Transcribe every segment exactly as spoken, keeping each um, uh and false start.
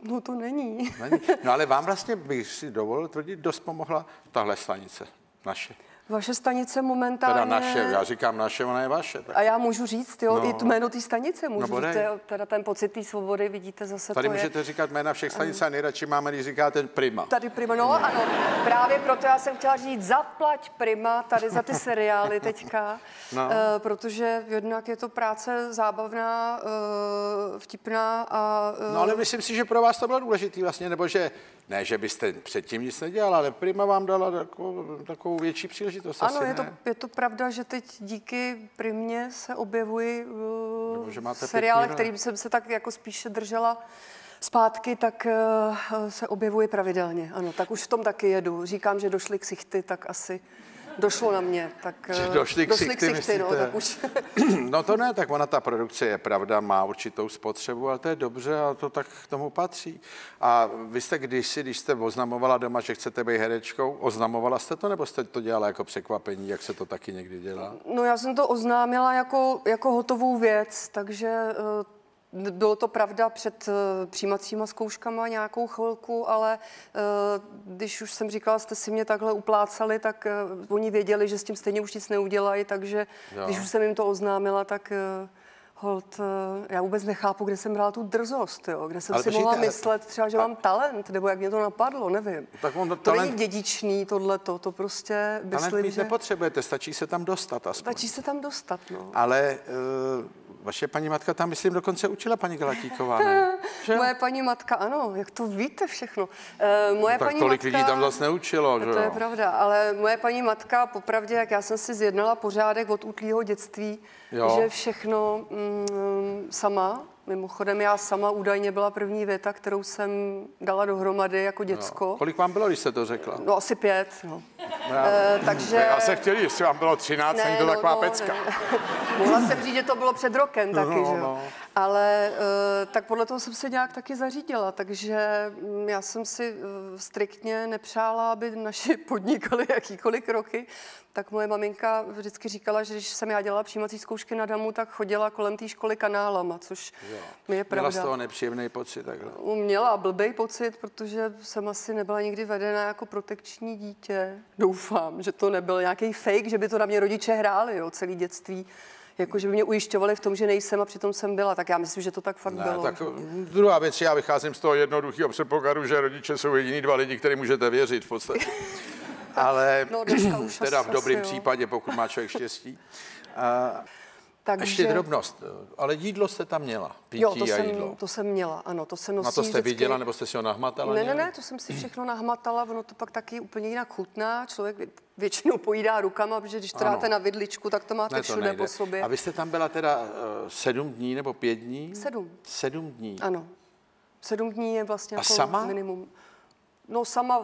No to není. není. No ale vám vlastně bych si dovolil tvrdit, dost pomohla tahle stanice, naše. Vaše stanice momentálně... Teda naše, já říkám naše, ona je vaše. Tak. A já můžu říct, jo, no. i to jméno té stanice můžu no, říct, jo, teda ten pocit té svobody, vidíte zase Tady to můžete je... říkat jména všech stanic a nejradši máme, když říkáte Prima. Tady Prima, no ano, právě proto já jsem chtěla říct, zaplať Prima tady za ty seriály teďka, no. uh, protože jednak je to práce zábavná, uh, vtipná a... Uh... No ale myslím si, že pro vás to bylo důležitý vlastně, nebo že ne, že byste předtím nic nedělal, ale Prima vám dala takovou, takovou větší příležitost. Ano, asi, je, to, ne? je to pravda, že teď díky Primě se objevují uh, že seriály, kterým jsem se tak jako spíše držela zpátky, tak uh, se objevují pravidelně. Ano, tak už v tom taky jedu. Říkám, že došly ksichty, tak asi došlo na mě. Tak, že došly ksichty, ksichty no, tak už. No to ne, tak ona ta produkce je pravda, má určitou spotřebu, ale to je dobře a to tak k tomu patří. A vy jste kdysi, když jste oznamovala doma, že chcete být herečkou, oznamovala jste to, nebo jste to dělala jako překvapení, jak se to taky někdy dělá? No já jsem to oznámila jako, jako hotovou věc, takže... Uh, Bylo to pravda před uh, přijímacíma zkouškama nějakou chvilku, ale uh, když už jsem říkala, jste si mě takhle uplácali, tak uh, oni věděli, že s tím stejně už nic neudělají, takže jo. Když už jsem jim to oznámila, tak uh, hold, uh, já vůbec nechápu, kde jsem brala tu drzost, jo? Kde jsem ale si mohla myslet třeba, že a... mám talent, nebo jak mě to napadlo, nevím. Tak on, to talent... není dědičný tohleto, to prostě myslím, talent mít že... nepotřebujete, stačí se tam dostat aspoň. Stačí se tam dostat, no. Ale... Uh... Vaše paní matka tam, myslím, dokonce učila paní Galatíková, ne? Moje paní matka, ano, jak to víte všechno. Uh, moje no, tak paní tolik matka, lidí tam zase neučilo, že to je pravda, ale moje paní matka, popravdě, jak já jsem si zjednala pořádek od útlýho dětství, jo. Že všechno mm, sama, mimochodem já sama údajně byla první věta, kterou jsem dala dohromady jako děcko. No. Kolik vám bylo, když jste to řekla? No asi pět, no. no já, uh, takže... Já se chtěl, jestli vám bylo třináct, ne, není to no, taková no, pecka. Mohla jsem říct, že to bylo před rokem taky, no, že jo. No. Ale uh, tak podle toho jsem se nějak taky zařídila, takže um, já jsem si uh, striktně nepřála, aby naši podnikali jakýkoliv kroky. Tak moje maminka vždycky říkala, že když jsem já dělala přijímací zkoušky na damu, tak chodila kolem té školy kanálama, což jo. Mi je pravda. Měla z toho nepříjemný pocit takhle? Měla blbej pocit, protože jsem asi nebyla nikdy vedena jako protekční dítě. Doufám, že to nebyl nějaký fake, že by to na mě rodiče hráli, jo, celý dětství. Jako, že by mě ujišťovali v tom, že nejsem a přitom jsem byla. Tak já myslím, že to tak fakt ne, bylo. Tak druhá věc, já vycházím z toho jednoduchého předpokladu, že rodiče jsou jediní dva lidi, kterým můžete věřit v podstatě. Ale no, už teda asi, v dobrém asi, případě, pokud má člověk štěstí. A takže... ještě drobnost, ale jídlo jste tam měla, pití jo, to a jsem, jídlo. to jsem měla, ano, to se nosí Na to jste vždycky... viděla, nebo jste si ho nahmatala? Ne, ne, ne, to jsem si všechno nahmatala, ono to pak taky úplně jinak chutná, člověk většinou pojídá rukama, protože když to dáte na vidličku, tak to máte ne, to všude nejde. Po sobě. A vy jste tam byla teda uh, sedm dní nebo pět dní? Sedm. Sedm dní. Ano, sedm dní je vlastně a jako sama? minimum. No sama,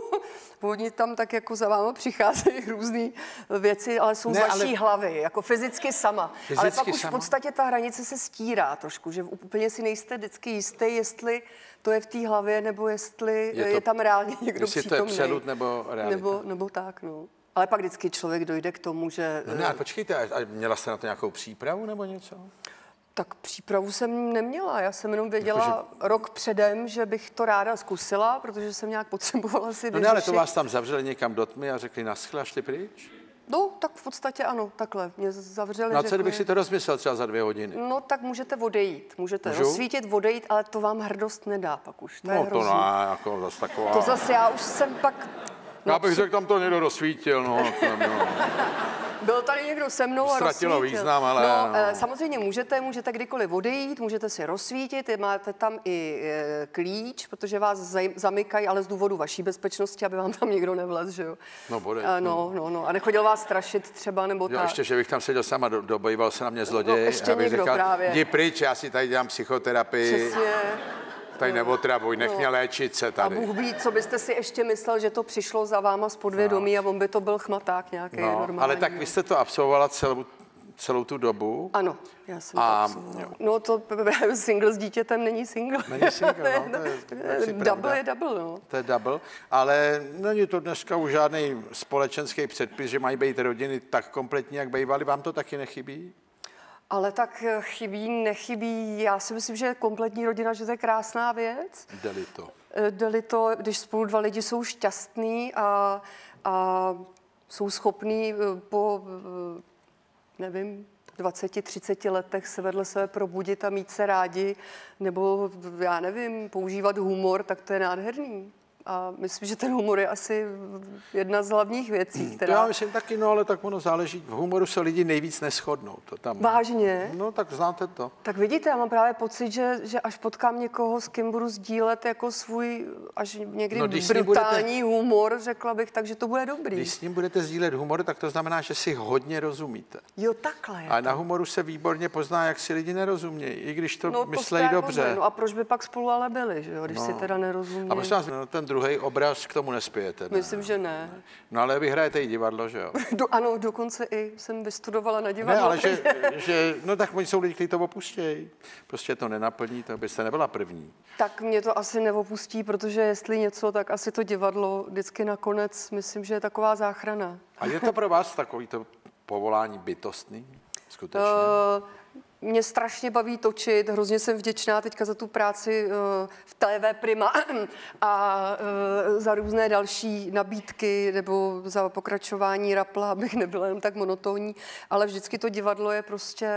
oni tam tak jako za váma přicházejí různé věci, ale jsou ne, z vaší ale... hlavy, jako fyzicky sama. Fyzicky ale pak už sama? V podstatě ta hranice se stírá trošku, že úplně si nejste vždycky jistý, jestli to je v té hlavě, nebo jestli je, to, je tam reálně někdo jestli přítomný. Jestli to je přelud nebo realita. Nebo, nebo tak, no. Ale pak vždycky člověk dojde k tomu, že... No ne, ale počkejte, a měla jste na to nějakou přípravu nebo něco? Tak přípravu jsem neměla, já jsem jenom věděla jako, že... rok předem, že bych to ráda zkusila, protože jsem nějak potřebovala si vyřešit. No ne, ale to vás tam zavřeli někam do tmy a řekli naschle a šli pryč? No, tak v podstatě ano, takhle. Mě zavřeli, no a co kdybych si to rozmyslel třeba za dvě hodiny? No tak můžete odejít, můžete Můžu? rozsvítit, odejít, ale to vám hrdost nedá pak už. To no to ne, jako zase taková... To zase já už jsem pak... Já bych řekl, tam to někdo rozsvítil, no. no. Byl tady někdo se mnou a ztratilo rozsvítil. význam, ale... No, no. Samozřejmě můžete, můžete kdykoliv odejít, můžete si rozsvítit, máte tam i e, klíč, protože vás zaj, zamykají, ale z důvodu vaší bezpečnosti, aby vám tam nikdo nevlez, že jo? No, bude. E, no, no, no. A nechodil vás strašit třeba, nebo jo, tak. ještě, že bych tam seděl sama, do, dobýval se na mě zloděj. No, ještě někdo říkal, právě. Jdi pryč, já si tady dělám psychoterapii. Přesně. Tady neotravuj, nech mě no. léčit se tady. A Bůh ví, co byste si ještě myslel, že to přišlo za váma z podvědomí no. a on by to byl chmaták nějaký no, normální. Ale tak vy jste to absolvovala celou, celou tu dobu. Ano, já jsem a, to absolvovala. No to single s dítětem není single. Není single, no, to je, to je double je double, no. To je double, ale není to dneska už žádný společenský předpis, že mají být rodiny tak kompletní, jak bývaly. Vám to taky nechybí? Ale tak chybí, nechybí. Já si myslím, že kompletní rodina, že to je krásná věc. Jde-li to. Jde-li to, když spolu dva lidi jsou šťastní a, a jsou schopní po, nevím, dvaceti, třiceti letech se vedle sebe probudit a mít se rádi, nebo já nevím, používat humor, tak to je nádherný. A myslím, že ten humor je asi jedna z hlavních věcí, která... To já myslím taky, no ale tak ono záleží. V humoru se lidi nejvíc neshodnou. To tam... Vážně? No tak znáte to. Tak vidíte, já mám právě pocit, že, že až potkám někoho, s kým budu sdílet jako svůj až někdy no, brutální budete... humor, řekla bych, takže to bude dobrý. Když s ním budete sdílet humor, tak to znamená, že si hodně rozumíte. Jo, takhle. A na humoru se výborně pozná, jak si lidi nerozumějí, i když to no, myslejí dobře. Rozumím. No a proč by pak spolu ale byli, že jo, když no. si teda nerozumějí. A prosím vás, no, ten druhý obraz k tomu nespějete. Ne? Myslím, že ne. No ale vy hrajete i divadlo, že jo? Do, ano, dokonce i jsem vystudovala na divadlo. Ne, ale že, že, no tak oni jsou lidi, kteří to opustějí. Prostě to nenaplní, to byste nebyla první. Tak mě to asi neopustí, protože jestli něco, tak asi to divadlo vždycky nakonec, myslím, že je taková záchrana. A je to pro vás takový to povolání bytostný? Skutečně? Uh, Mě strašně baví točit, hrozně jsem vděčná teďka za tu práci uh, v T V Prima a uh, za různé další nabídky nebo za pokračování Rapla, abych nebyla jenom tak monotónní, ale vždycky to divadlo je prostě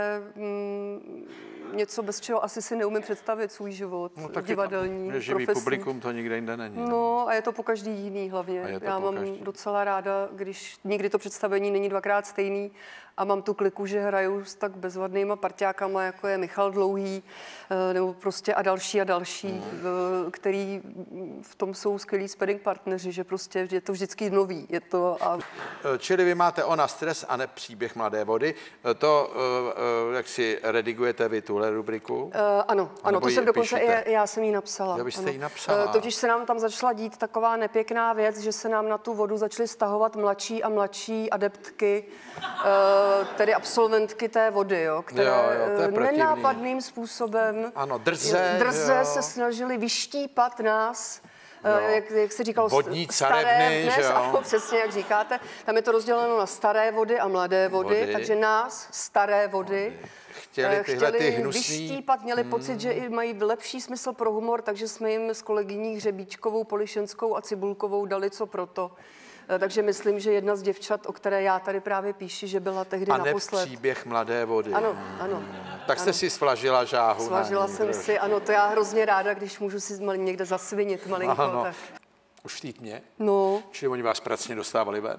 mm, něco, bez čeho asi si neumím představit svůj život, no, divadelní, je živý profesní. Publikum, to nikde jinde není. No, no a je to po každý jiný hlavně. Já mám každý. docela ráda, když nikdy to představení není dvakrát stejný a mám tu kliku, že hraju s tak bezvadnýma parťákama, jako je Michal Dlouhý, nebo prostě a další a další, mm. který v tom jsou skvělí sparring partneři, že prostě je to vždycky nový. Je to a... Čili vy máte Ona stres a ne Příběh mladé vody. To, jak si redigujete vy tuhle rubriku? Uh, ano, ano, to jsem dokonce, i, já jsem ji napsala. Já byste ano. ji napsala. Totiž se nám tam začala dít taková nepěkná věc, že se nám na tu vodu začaly stahovat mladší a mladší adeptky, tedy absolventky té vody, jo, které jo, jo, nenápadným způsobem ano, drze, drze jo. se snažili vyštípat nás, jak, jak se říkalo, vodní staré carevny, dnes, že jo? ano, přesně jak říkáte. Tam je to rozděleno na staré vody a mladé vody, vody. takže nás, staré vody, vody. Chtěli, tyhle ty hnusný... vyštípat, měli hmm. pocit, že i mají lepší smysl pro humor, takže jsme jim s kolegyní Hřebíčkovou, Polišenskou a Cibulkovou dali co proto. Takže myslím, že jedna z děvčat, o které já tady právě píši, že byla tehdy a naposled. A Příběh mladé vody. Ano, ano. Tak jste ano. si svlažila žáhu. Svlažila jsem trošku. si, ano, to já hrozně ráda, když můžu si někde zasvinit malinko. Ano. Tak. Už v té tmě? No. Čili oni vás pracně dostávali ven?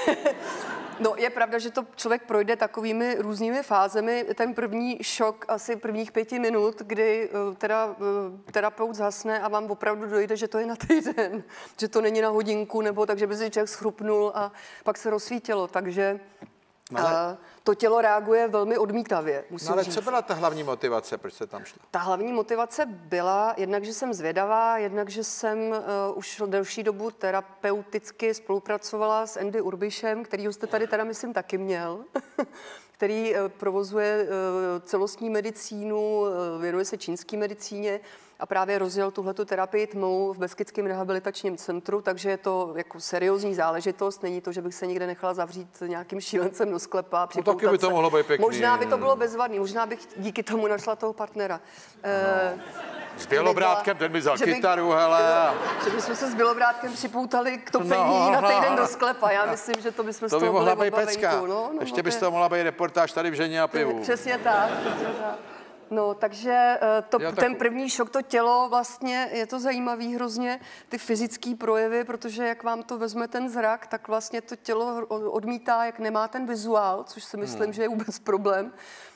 No, je pravda, že to člověk projde takovými různými fázemi. Ten první šok, asi prvních pěti minut, kdy teda terapeut zhasne a vám opravdu dojde, že to je na týden, že to není na hodinku, nebo takže by si člověk schrupnul a pak se rozsvítilo, takže no, ale... to tělo reaguje velmi odmítavě, musím no, ale říct. co byla ta hlavní motivace, proč jste tam šla? Ta hlavní motivace byla jednak, že jsem zvědavá, jednak, že jsem uh, už delší dobu terapeuticky spolupracovala s Andy Urbišem, kterýho jste tady teda, myslím, taky měl, který uh, provozuje uh, celostní medicínu, uh, věnuje se čínské medicíně a právě rozjel tuhletu terapii tmou v Beskydském rehabilitačním centru, takže je to jako seriózní záležitost. Není to, že bych se někde nechala zavřít nějakým šílencem do sklepa. No taky by to mohlo být pěkný. Možná by to bylo bezvadný, možná bych díky tomu našla toho partnera. No. S Bělobrádkem, ten by vzal kytaru, hele. Že bychom se s Bělobrádkem připoutali k topení no, na týden do sklepa. Já myslím, že to bychom to z toho by mohla byli být pecka. No, no, ještě bys to mohla být reportáž tady v Ženě a pivu. Přesně tak, přesně tak. No, takže to, jo, tak... ten první šok, to tělo vlastně, je to zajímavý hrozně, ty fyzické projevy, protože jak vám to vezme ten zrak, tak vlastně to tělo odmítá, jak nemá ten vizuál, což si myslím, hmm. že je vůbec problém.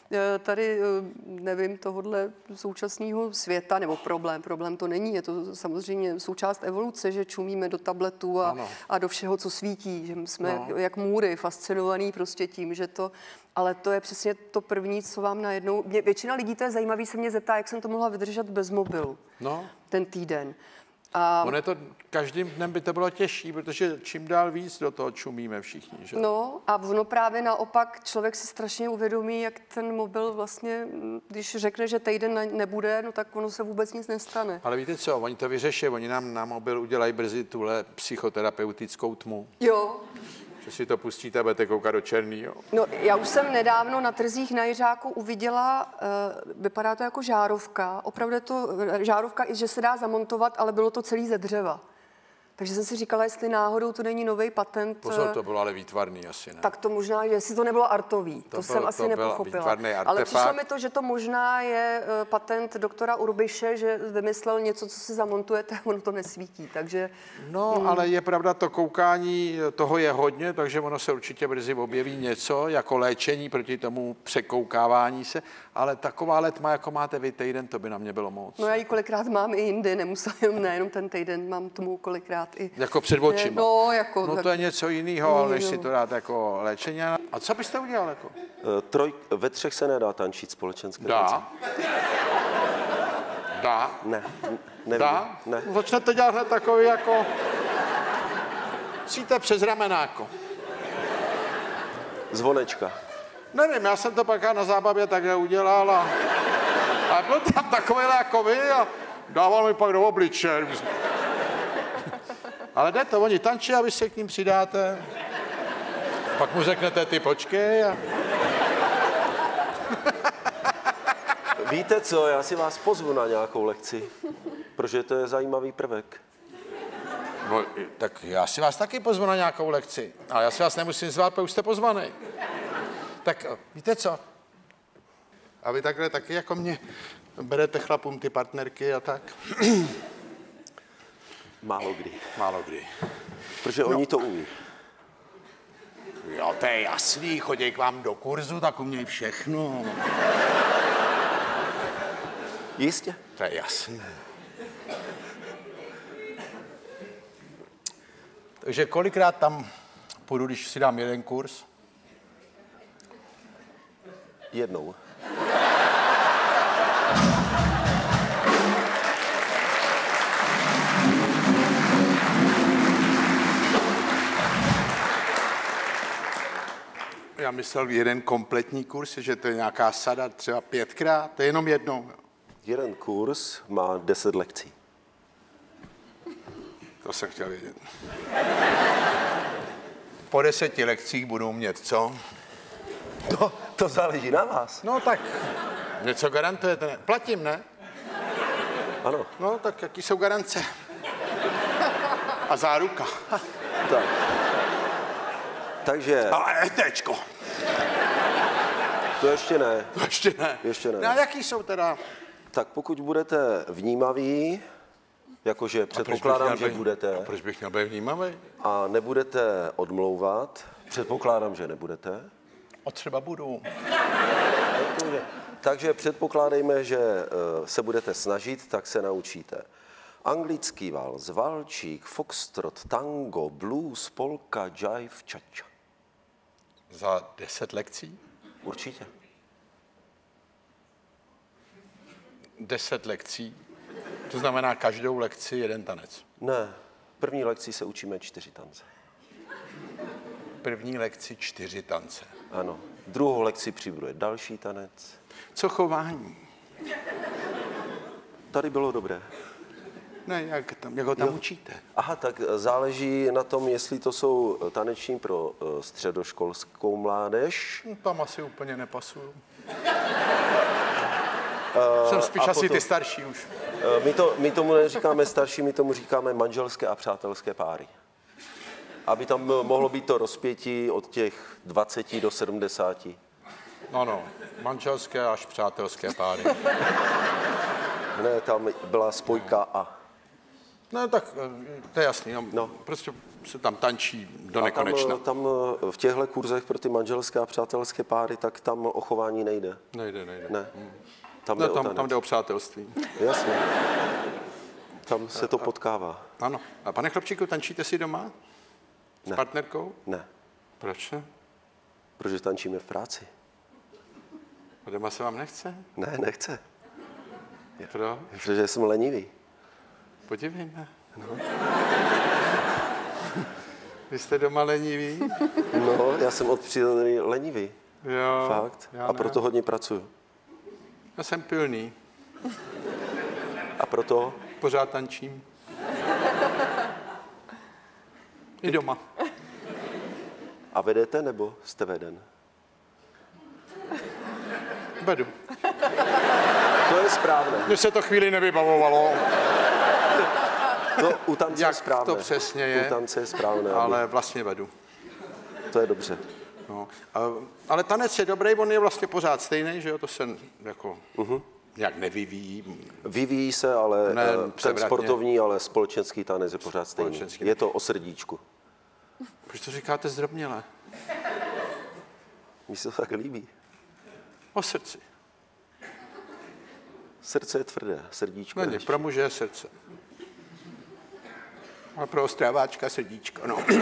Tady, nevím, tohodle současného světa, nebo problém, problém to není, je to samozřejmě součást evoluce, že čumíme do tabletu a, a do všeho, co svítí, že jsme no. jak můry, fascinovaný prostě tím, že to, ale to je přesně to první, co vám najednou, mě, většina lidí, to je zajímavý, se mě zeptá, jak jsem to mohla vydržet bez mobilu no. ten týden. A... Ono je to, každým dnem by to bylo těžší, protože čím dál víc do toho čumíme všichni, že? No a ono právě naopak, člověk si strašně uvědomí, jak ten mobil vlastně, když řekne, že týden nebude, no tak ono se vůbec nic nestane. Ale víte co, oni to vyřeší, oni nám na mobil udělají brzy tuhle psychoterapeutickou tmu. Jo. Že si to pustíte a budete koukat do černýho. No, já už jsem nedávno na trzích na Jiřáku uviděla, uh, vypadá to jako žárovka, opravdu je to žárovka, i že se dá zamontovat, ale bylo to celý ze dřeva. Takže jsem si říkala, jestli náhodou to není nový patent. Pozor, to bylo ale výtvarný asi, ne? Tak to možná, že jestli to nebylo artový, to, to jsem byl, asi to nepochopila. Ale přišlo mi to, že to možná je uh, patent doktora Urbiše, že vymyslel něco, co si zamontujete, ono to nesvítí, takže... No, hmm. ale je pravda, to koukání, toho je hodně, takže ono se určitě brzy objeví něco jako léčení proti tomu překoukávání se, ale taková tma, jako máte vy týden, to by na mě bylo moc. No já ji kolikrát mám i jindy, nemusela jenom, nejenom ten týden, mám tmu kolikrát i... Jako před očima. No, jako... No to je něco jiného, než si to dát jako léčení. A co byste udělal jako? Troj, ve třech se nedá tančit společenské Dá. tance. Dá. Ne, nevím. Dá? Ne. Začnete dělat hned takový jako... Cíte přes ramenáko. Zvonečka. Nevím, já jsem to pak na zábavě takhle udělal a... A byl tam takovýhle jako vy a dával mi pak do obliče. Ale jde to, oni tančí a vy se k ním přidáte. Pak mu řeknete, ty počkej a... Víte co, já si vás pozvu na nějakou lekci, protože to je zajímavý prvek. No, tak já si vás taky pozvu na nějakou lekci, ale já si vás nemusím zvát, protože už jste pozvaný. Tak víte co? A vy takhle taky jako mě berete chlapům ty partnerky a tak? Málo kdy. Málo kdy. Protože no. Oni to umí. Jo, to je jasný, chodí k vám do kurzu, tak umějí všechno. Jistě. To je jasný. Takže kolikrát tam půjdu, když si dám jeden kurz? Jednou. Já myslel jeden kompletní kurz, že to je nějaká sada, třeba pětkrát, to je jenom jednou. Jeden kurz má deset lekcí. To jsem chtěl vědět. Po deseti lekcích budu umět, co? To, to záleží na vás. No tak, něco garantujete, ne? Platím, ne? Ano. No tak jaký jsou garance? A záruka. Tak. Takže... A etečko. To ještě ne. To ještě ne. Ještě ne. No a jaký jsou teda? Tak pokud budete vnímaví, jakože předpokládám, že být, budete. A proč bych měl být vnímavý? A nebudete odmlouvat, předpokládám, že nebudete. O třeba budu. Takže předpokládejme, že se budete snažit, tak se naučíte. Anglický vals, valčík, foxtrot, tango, blues, polka, jive, cha-cha. Za deset lekcí? Určitě. Deset lekcí? To znamená každou lekci jeden tanec? Ne, první lekci se učíme čtyři tance. První lekci čtyři tance. Ano. Druhou lekci přibude další tanec. Co chování? Tady bylo dobré. Ne, jak, tam, jak ho tam jo. učíte? Aha, tak záleží na tom, jestli to jsou taneční pro středoškolskou mládež. No, tam asi úplně nepasuju. Uh, Jsem spíš asi potom, ty starší už. Uh, my, to, my tomu neříkáme starší, my tomu říkáme manželské a přátelské páry. Aby tam mohlo být to rozpětí od těch dvaceti do sedmdesáti. No, no, manželské až přátelské páry. Ne, tam byla spojka A. No, tak to je jasný. No. Prostě se tam tančí do nekonečna. Tam, tam v těchto kurzech pro ty manželské a přátelské páry, tak tam o chování nejde. Nejde, nejde. Ne. Hmm. Tam, no, jde tam, o tam jde o přátelství. Jasně. Tam se to potkává. Ano. A pane chlapčíku, tančíte si doma? S ne. partnerkou? Ne. Proč ne? Protože tančíme v práci. A doma se vám nechce? Ne, nechce. Proč? Protože jsem lenivý. Podívejme. No. Vy jste doma lenivý? No, já jsem od přírody lenivý. Jo. Fakt. A proto hodně pracuju. Já jsem pilný. A proto? Pořád tančím. I doma. A vedete, nebo jste veden? Vedu. To je správné. Mně se to chvíli nevybavovalo, To u tance je jak správné. to přesně je, U tance je správné. ale vlastně vedu. To je dobře. No. A, ale tanec je dobrý, on je vlastně pořád stejný, že jo, to se jako uh-huh. nějak nevyvíjí. Vyvíjí se, ale Ne, ne, ten převratně. sportovní, ale společenský tanec je pořád stejný. Společenský. Je to o srdíčku. Proč to říkáte zdrobněle? Mně se to tak líbí. O srdci. Srdce je tvrdé, srdíčko je Není, ještě. pro muže je srdce. A pro ostráváčka srdíčko, no. uh,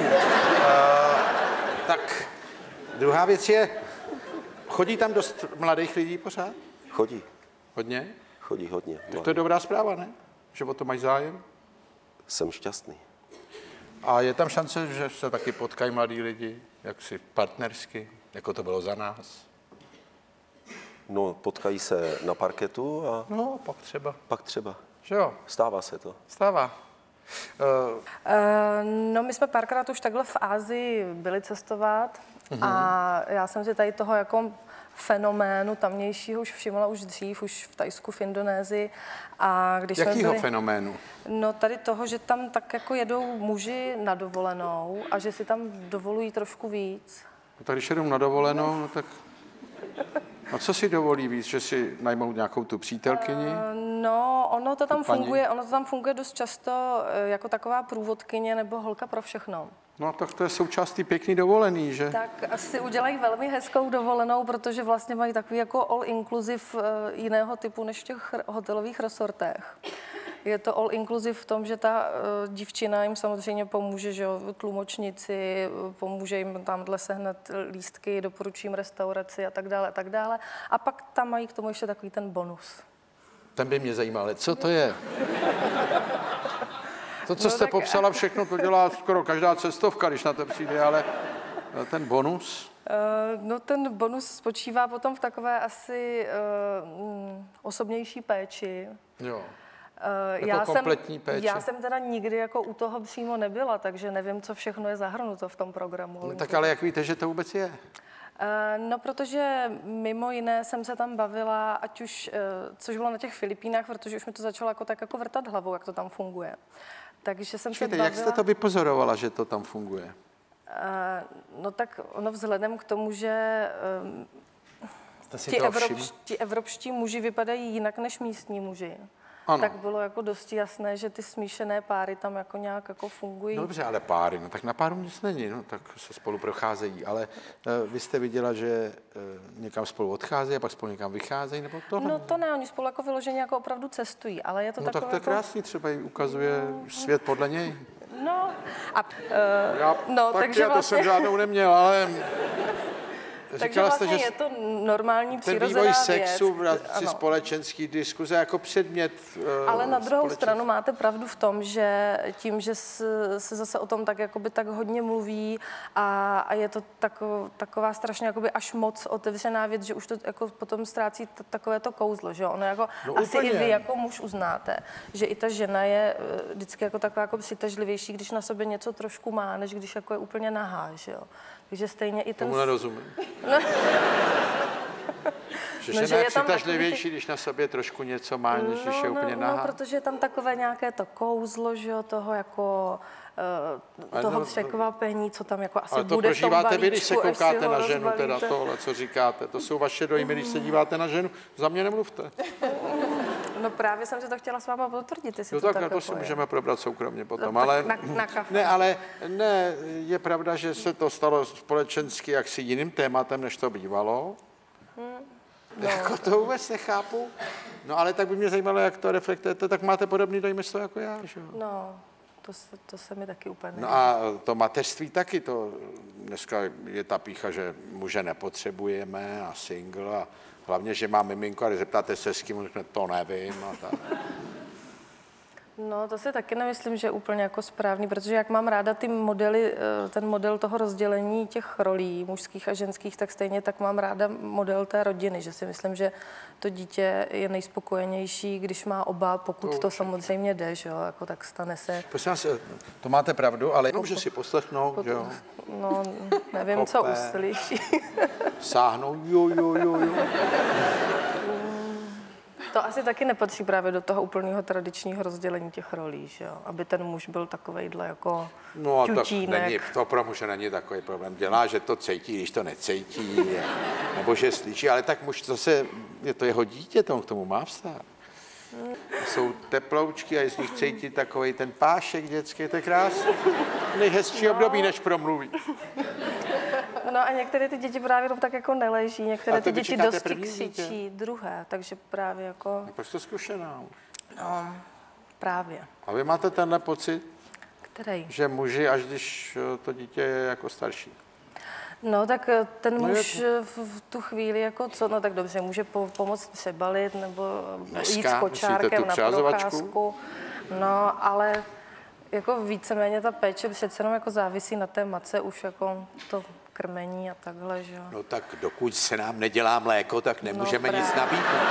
tak, druhá věc je, chodí tam dost mladých lidí pořád? Chodí, Hodně? chodí hodně. Tak to je dobrá zpráva, ne? Že o to mají zájem? Jsem šťastný. A je tam šance, že se taky potkají mladí lidi, jaksi partnersky, jako to bylo za nás? No, potkají se na parketu a No, pak třeba. pak třeba. Že jo, Stává se to. stává. Uh, Eh, No, my jsme párkrát už takhle v Asii byli cestovat a já jsem si tady toho jako fenoménu tamnějšího už všimla už dřív, už v Tajsku, v Indonésii. A když jsme jakýho byli, fenoménu? No tady toho, že tam tak jako jedou muži na dovolenou a že si tam dovolují trošku víc. No, tak když jedou na dovolenou, no tak... A co si dovolí víc, že si najmou nějakou tu přítelkyni? No, ono to tam Tu paní? funguje, ono to tam funguje dost často eh, jako taková průvodkyně nebo holka pro všechno. No tak to je součástí pěkný dovolený, že? Tak asi udělají velmi hezkou dovolenou, protože vlastně mají takový jako all inclusive eh, jiného typu než v těch hotelových resortech. Je to all inclusive v tom, že ta uh, dívčina jim samozřejmě pomůže, že jo, tlumočnici, pomůže jim tamhle sehnat lístky, doporučí jim restauraci a tak dále, a tak dále. A pak tam mají k tomu ještě takový ten bonus. Ten by mě zajímal, ale co to je? To, co No jste tak- popsala všechno, to dělá skoro každá cestovka, když na to přijde, ale ten bonus? Uh, no ten bonus spočívá potom v takové asi uh, mm, osobnější péči. Jo. Uh, Jako kompletní jsem, péče. Já jsem teda nikdy jako u toho přímo nebyla, takže nevím, co všechno je zahrnuto v tom programu. No, tak ale jak víte, že to vůbec je? Uh, no, protože mimo jiné jsem se tam bavila, ať už, uh, což bylo na těch Filipínách, protože už mi to začalo jako tak jako vrtat hlavou, jak to tam funguje. Takže jsem Počkejte, se bavila... jak jste to vypozorovala, že to tam funguje? Uh, no tak ono vzhledem k tomu, že um, Jste si ti, toho všiml? evropští, evropští muži vypadají jinak než místní muži. Ano. Tak bylo jako dosti jasné, že ty smíšené páry tam jako nějak jako fungují. No dobře, ale páry, no tak na páru nic není, no tak se spolu procházejí, ale uh, vy jste viděla, že uh, někam spolu odcházejí a pak spolu někam vycházejí, nebo tohle? No to ne, oni spolu jako vyloženě jako opravdu cestují, ale je to no takové tak to je jako... krásný, třeba jí ukazuje svět podle něj. No, a, uh, Já, no, tak takže já to vlastně, jsem žádnou neměl, ale takže říkala vlastně jste, že je to normální ten přirozená vývoj věc. sexu v rámci Ano. společenské diskuze jako předmět uh, Ale na druhou společenské- stranu máte pravdu v tom, že tím, že se, se zase o tom tak, jakoby tak hodně mluví a, a je to tako, taková strašně jakoby až moc otevřená věc, že už to jako potom ztrácí t- takové to kouzlo, že ono jako No asi úplně. i vy jako muž uznáte, že i ta žena je eh, vždycky jako taková jako přitažlivější, když na sobě něco trošku má, než když jako je úplně nahá, že jo. Takže stejně i ten... Tomu nerozumím. No. Že No, žena že je je tam přitažlivější, když na sobě trošku něco má, než když je úplně no, nahá. no, protože je tam takové nějaké to kouzlo, že jo, toho jako uh, Ale toho no, překvapení, co tam jako asi Ale to bude v tom prožíváte vy, když se balíčku, až si koukáte ho na ženu, teda rozbalíte. tohle, co říkáte. To jsou vaše dojmy, když se díváte na ženu. Za mě nemluvte. No právě jsem si to chtěla s váma potvrdit, jestli No to tak tak na to jako si je. můžeme probrat soukromně potom, No, tak ale... na- na kafe. Ne, ale ne, je pravda, že se to stalo společensky jaksi jiným tématem, než to bývalo. No. Jako to vůbec nechápu. No ale tak by mě zajímalo, jak to reflektujete, tak máte podobný dojmy z toho jako já, že jo? No, to se, to se mi taky úplně No a to mateřství taky, to dneska je ta pícha, že muže nepotřebujeme a single a hlavně, že má miminko a když zeptáte se s kým, on řekne, to nevím a tak. No, to si taky nemyslím, že je úplně jako správný, protože jak mám ráda ty modely, ten model toho rozdělení těch rolí mužských a ženských, tak stejně tak mám ráda model té rodiny, že si myslím, že to dítě je nejspokojenější, když má oba, pokud to, to samozřejmě jde, že jo, jako tak stane se. Prosím vás, to máte pravdu, ale jenom, že si poslechnou, Pokud, jo. No, nevím, Kope. co uslyší. Sáhnou, jo, jo, jo, jo. To asi taky nepatří právě do toho úplného tradičního rozdělení těch rolí, že jo? Aby ten muž byl takovejhle jako No a tak ťutínek. není, to pro muže není takový problém. Dělá, že to cítí, když to necítí, nebo že slyší, ale tak muž zase, je to jeho dítě, tomu k tomu má vztah. Jsou teploučky a je z nich cítí takový ten pášek dětský, to je krásný. Nejhezčí no. období, než promluví. No a některé ty děti právě tak jako neleží, některé ty děti dosti křičí, dítě? druhé, takže právě jako... Proč to zkušená už? No, právě. A vy máte tenhle pocit, Který? že muži, až když to dítě je jako starší? No tak ten No muž je... v, v tu chvíli jako co, no tak dobře, může po, pomoct přebalit nebo Dneska, jít s kočárkem na procházku. No, ale jako víceméně ta péče přece jenom jako závisí na té matce, už jako to krmení a takhle, že jo. No tak dokud se nám nedělá mléko, tak nemůžeme no, nic nabídnout.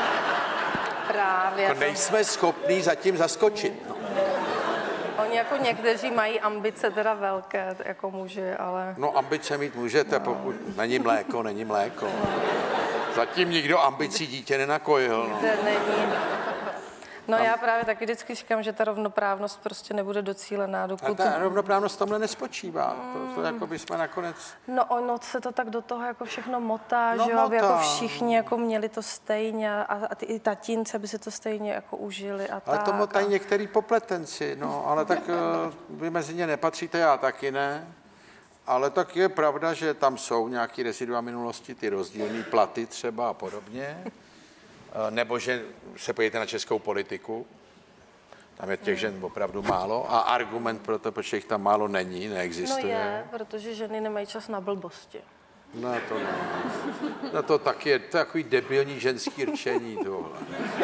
Právě. To nejsme schopní zatím zaskočit. No. Oni jako někteří mají ambice teda velké, jako muži, ale... No ambice mít můžete, no. Pokud není mléko, není mléko. Zatím nikdo ambicí dítě nenakojil. No. Není. No já právě taky vždycky říkám, že ta rovnoprávnost prostě nebude docílená, dokud... A ta rovnoprávnost tomhle nespočívá. To, to jako bychom nakonec... No ono se to tak do toho jako všechno motá, no, že jo, aby motá. jako všichni jako měli to stejně a, a ty i tatínce by se to stejně jako užili a Ale tak. to motají a... některý popletenci, no, ale tak vy mezi ně nepatříte, já taky ne. Ale tak je pravda, že tam jsou nějaký rezidua minulosti, ty rozdílné platy třeba a podobně. Nebo že se podívejte na českou politiku, tam je těch žen opravdu málo a argument pro to, proč jich tam málo není, neexistuje. No je, protože ženy nemají čas na blbosti. No to ne. No to taky je, to je takový debilní ženský rčení tohle.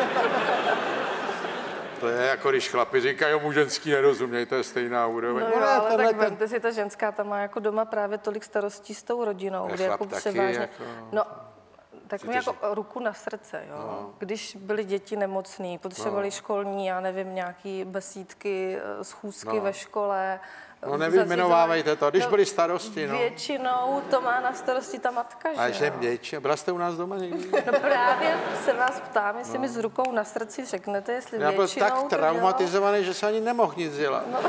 To je jako když chlapi říkají, mu ženský nerozuměj, to je stejná úroveň. No jo, ale tak vemte si, ta ženská tam má jako doma právě tolik starostí s tou rodinou, kde jako převážně... Jako... No, tak mi jako ruku na srdce, jo. No. Když byly děti nemocný, potřebovali no. školní, já nevím, nějaký besídky, schůzky no. ve škole. No nevyjmenovávejte to, když no, byly starosti, no. Většinou to má na starosti ta matka, že A že většinou, byla jste u nás doma někdy? No právě se vás ptám, jestli no. mi s rukou na srdci řeknete, jestli já většinou Já byl tak traumatizovaný, že se ani nemohl nic dělat. No.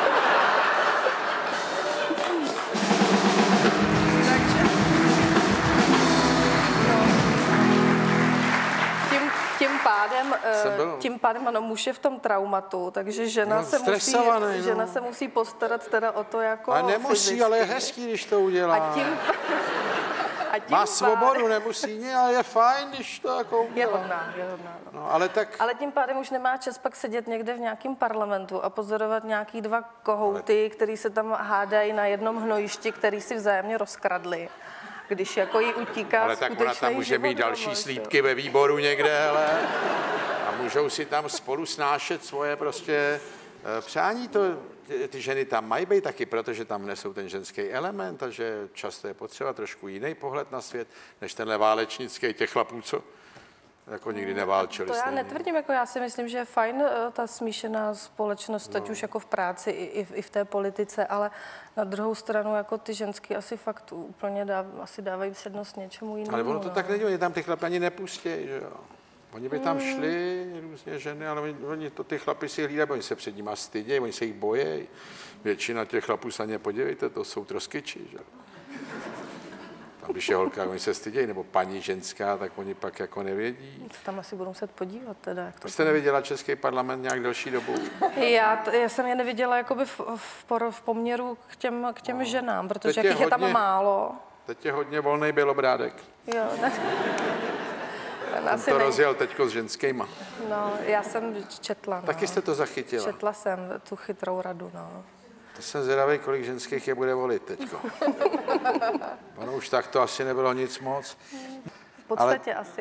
Tím pádem, tím pádem ano, muž je v tom traumatu, takže žena, no, se, musí, no. žena se musí postarat teda o to jako a nemusí, fyzicky. Ale je hezký, když to udělá. A tím, a tím má pádem, svobodu, nemusí, ale je fajn, když to jako udělá. Je hodná, je hodná. No. No, ale, tak... ale tím pádem už nemá čas pak sedět někde v nějakém parlamentu a pozorovat nějaký dva kohouty, ale... který se tam hádají na jednom hnojišti, který si vzájemně rozkradli. Když jako jí utíká ale tak ona tam může mít další doma, slípky ve výboru někde, hele, a můžou si tam spolu snášet svoje prostě přání. To, ty, ty ženy tam mají být taky, protože tam nesou ten ženský element a že často je potřeba trošku jiný pohled na svět, než tenhle válečnický těch chlapů, co jako nikdy neválčili. To já stejně. netvrdím, jako já si myslím, že je fajn ta smíšená společnost, no. ať už jako v práci i, i, v, i v té politice, ale na druhou stranu jako ty ženský asi fakt úplně dáv, asi dávají přednost něčemu jinému. Ale ono to no. tak není, oni tam ty chlapy ani nepustí, že jo. Oni by tam šli, různě ženy, ale oni, oni to ty chlapy si hlídají, oni se před nimi stydějí, oni se jich bojí. Většina těch chlapů se na ně podívejte, to jsou troskyči, že jo. Tam, když je holka, oni se stydějí, nebo paní ženská, tak oni pak jako nevědí. Tam asi budu muset podívat teda. Jak to jste neviděla český parlament nějak delší dobu? Já, já jsem je neviděla jakoby v, v, v poměru k těm, k těm no. ženám, protože jak je, hodně, je tam málo. Teď je hodně volnej bělobrádek. Jo, ne. On to rozjel teďko s ženskýma. No, já jsem četla. No. Taky jste to zachytila? Četla jsem tu chytrou radu, no. To jsem zvědavý, kolik ženských je bude volit teďko. Ono už tak to asi nebylo nic moc. V podstatě ale, asi ano.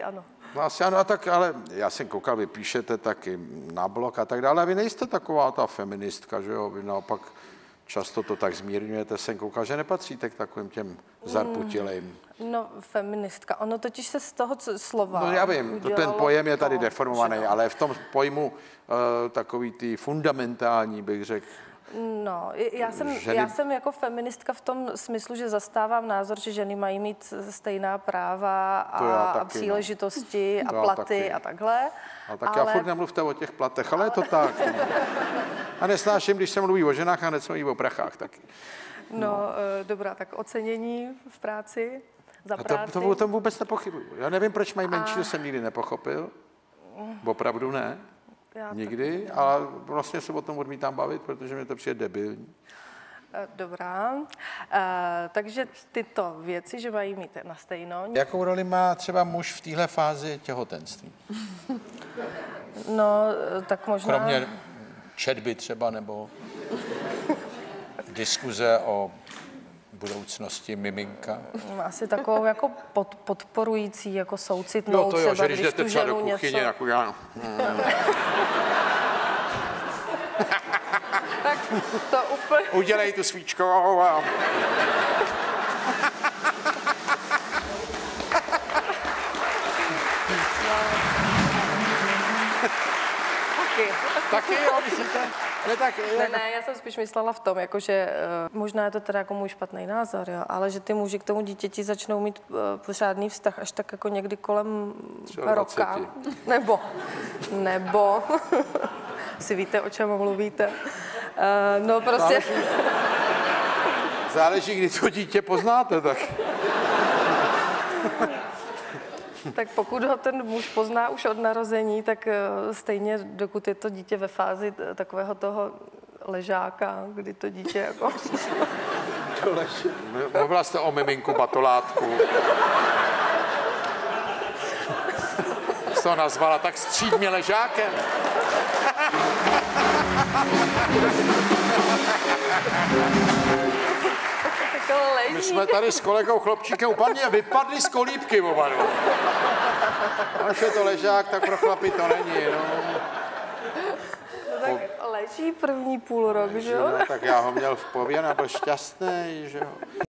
No asi ano, a tak, ale já jsem koukal, vy píšete taky na blog a tak dále, a vy nejste taková ta feministka, že jo, vy naopak často to tak zmírňujete, jsem koukal, že nepatříte k takovým těm zarputilým. No, feministka, ono totiž se z toho co- slova No já vím, udělalo ten pojem je tady to, deformovaný, že- ale v tom pojmu uh, takový ty fundamentální, bych řekl, No, já jsem, Ženy- já jsem jako feministka v tom smyslu, že zastávám názor, že ženy mají mít stejná práva To já a, taky, a no. příležitosti To a já platy taky. a takhle. a tak já furt nemluvte o těch platech, ale je to tak. A nesnáším, když se mluví o ženách a hned se mluví o prachách taky. No, eh, dobrá, tak ocenění v práci, za A práci. to, to o tom vůbec nepochybuju. Já nevím, proč mají menší, to jsem nikdy nepochopil. Opravdu ne. Já Nikdy. A vlastně se o tom odmítám bavit, protože mě to přijde debilní. Eh, Dobrá. Eh, takže tyto věci, že mají mít na stejno. Jakou roli má třeba muž v téhle fázi těhotenství? No, eh, tak možná... Kromě četby třeba, nebo diskuze o budoucnosti miminka. Asi takovou jako pod, podporující, jako soucitnou No to jo, třeba, že když jdete tu třeba do ženu kuchyně, něco... jako já... Tak to úplně... Udělej tu svíčku a... Taky. Taky jo, myslíte? Ne, tak, Ne, ne, já jsem spíš myslela v tom, jako, že uh, možná je to teda jako můj špatný názor, jo, ale že ty muži k tomu dítěti začnou mít uh, pořádný vztah až tak jako někdy kolem Třeba roka. dvaceti. Nebo, nebo, si víte, o čem mluvíte. Uh, no prostě, Záleží, záleží, kdy to dítě poznáte, tak... tak pokud ho ten muž pozná už od narození, tak uh, stejně, dokud je to dítě ve fázi t- takového toho ležáka, kdy to dítě jako... Mluvila jste o miminku batolátku. Jste ho nazvala tak střídmě ležákem. Takhle leží. My jsme tady s kolegou Chlopčíkem úplně vypadli z kolíbky oba dva. Až je to ležák, tak pro chlapy to není, no. No tak leží první půl rok, že jo? No, tak já ho měl v pověn a byl šťastný, že jo.